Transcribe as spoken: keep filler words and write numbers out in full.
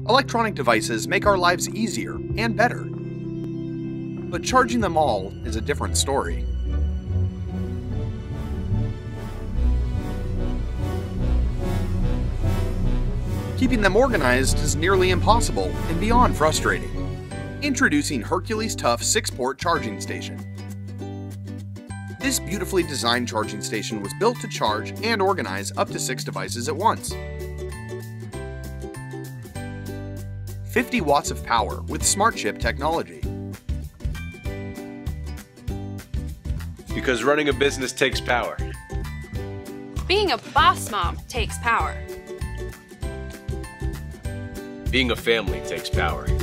Electronic devices make our lives easier and better. But charging them all is a different story. Keeping them organized is nearly impossible and beyond frustrating. Introducing Hercules Tuff six port Charging Station. This beautifully designed charging station was built to charge and organize up to six devices at once. fifty watts of power with smart chip technology. Because running a business takes power. Being a boss mom takes power. Being a family takes power.